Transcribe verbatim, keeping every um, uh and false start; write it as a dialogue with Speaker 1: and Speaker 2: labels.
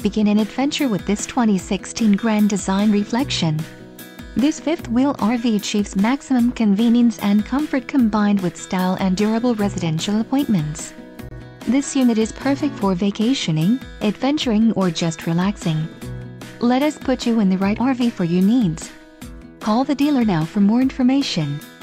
Speaker 1: begin an adventure with this twenty sixteen Grand Design Reflection. This fifth-wheel R V achieves maximum convenience and comfort combined with style and durable residential appointments. This unit is perfect for vacationing, adventuring, or just relaxing. Let us put you in the right R V for your needs. Call the dealer now for more information.